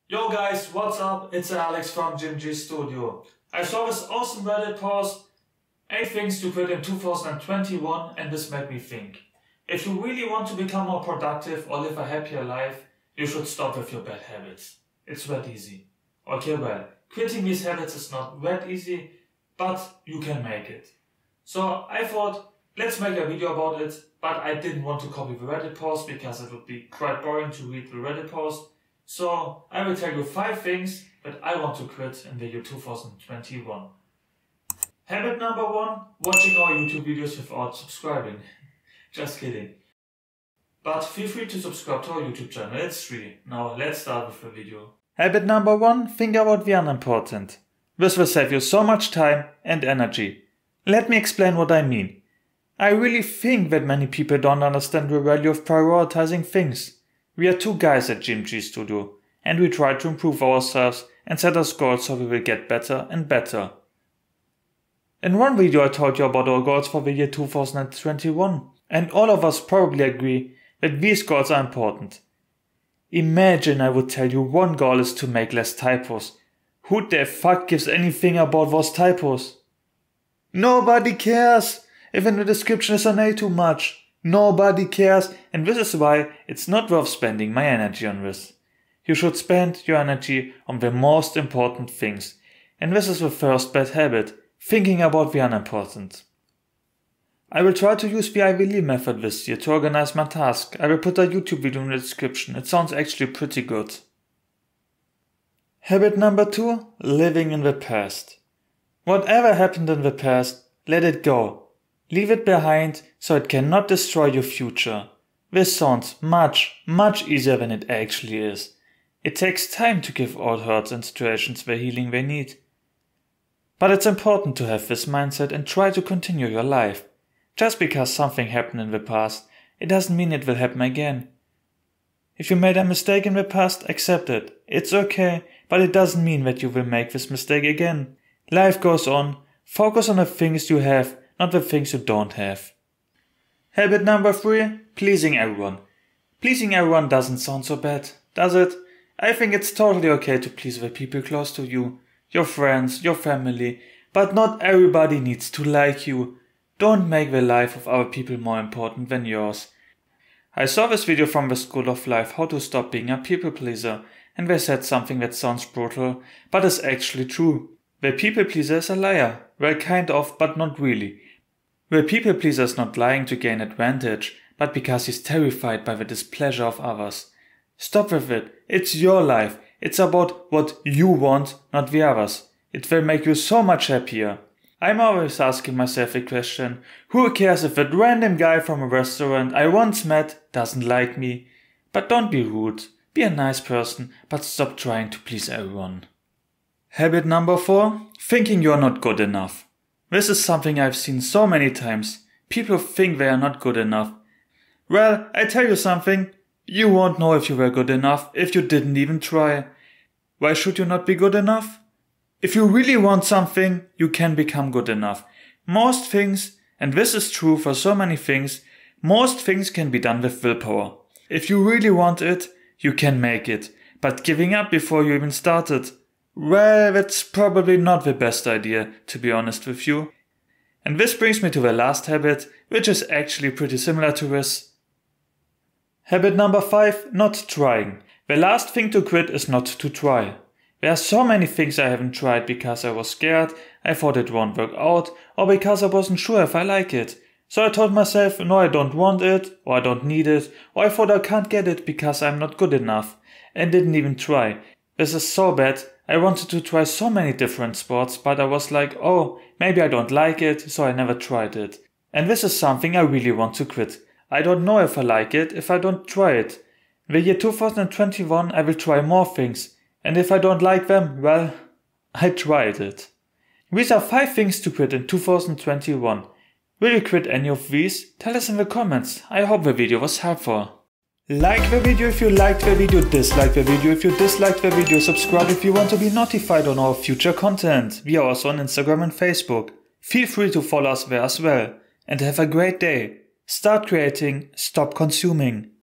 Yo guys, what's up? It's Alex from GMG Studio. I saw this awesome Reddit post, 8 things to quit in 2021, and this made me think. If you really want to become more productive or live a happier life, you should stop with your bad habits. It's that easy. Okay, well, quitting these habits is not that easy, but you can make it. So I thought, let's make a video about it, but I didn't want to copy the Reddit post because it would be quite boring to read the Reddit post. So I will tell you 5 things that I want to quit in the year 2021. Habit number 1, watching our YouTube videos without subscribing. Just kidding. But feel free to subscribe to our YouTube channel, it's free. Now let's start with the video. Habit number 1, think about the unimportant. This will save you so much time and energy. Let me explain what I mean. I really think that many people don't understand the value of prioritizing things. We are 2 guys at GMG Studio, and we try to improve ourselves and set us goals so we will get better and better. In one video I told you about our goals for the year 2021, and all of us probably agree that these goals are important. Imagine I would tell you one goal is to make less typos. Who the fuck gives anything about those typos? Nobody cares! Even the description is an A too much. Nobody cares, and this is why it's not worth spending my energy on this. You should spend your energy on the most important things. And this is the first bad habit, thinking about the unimportant. I will try to use the Ivy Lee method this year to organize my task. I will put a YouTube video in the description, it sounds actually pretty good. Habit number 2, living in the past. Whatever happened in the past, let it go. Leave it behind so it cannot destroy your future. This sounds much easier than it actually is. It takes time to give old hurts and situations the healing they need. But it's important to have this mindset and try to continue your life. Just because something happened in the past, it doesn't mean it will happen again. If you made a mistake in the past, accept it. It's okay, but it doesn't mean that you will make this mistake again. Life goes on. Focus on the things you have, not the things you don't have. Habit number 3, pleasing everyone. Pleasing everyone doesn't sound so bad, does it? I think it's totally okay to please the people close to you, your friends, your family, but not everybody needs to like you. Don't make the life of other people more important than yours. I saw this video from the School of Life, how to stop being a people pleaser, and they said something that sounds brutal, but is actually true. The people pleaser is a liar. Well, kind of, but not really. The people pleaser is not lying to gain advantage, but because he's terrified by the displeasure of others. Stop with it. It's your life. It's about what you want, not the others. It will make you so much happier. I'm always asking myself the question, who cares if that random guy from a restaurant I once met doesn't like me? But don't be rude. Be a nice person, but stop trying to please everyone. Habit number 4, thinking you're not good enough. This is something I've seen so many times. People think they are not good enough. Well, I tell you something, you won't know if you were good enough if you didn't even try. Why should you not be good enough? If you really want something, you can become good enough. Most things, and this is true for so many things, most things can be done with willpower. If you really want it, you can make it. But giving up before you even started, well, that's probably not the best idea, to be honest with you. And this brings me to the last habit, which is actually pretty similar to this. Habit number 5, not trying. The last thing to quit is not to try. There are so many things I haven't tried because I was scared, I thought it won't work out, or because I wasn't sure if I like it. So I told myself, no, I don't want it, or I don't need it, or I thought I can't get it because I'm not good enough, and didn't even try. This is so bad. I wanted to try so many different sports, but I was like, oh, maybe I don't like it, so I never tried it. And this is something I really want to quit. I don't know if I like it if I don't try it. In the year 2021 I will try more things, and if I don't like them, well, I tried it. These are 5 things to quit in 2021. Will you quit any of these? Tell us in the comments. I hope the video was helpful. Like the video if you liked the video, dislike the video if you disliked the video, subscribe if you want to be notified on our future content. We are also on Instagram and Facebook. Feel free to follow us there as well. And have a great day. Start creating, stop consuming.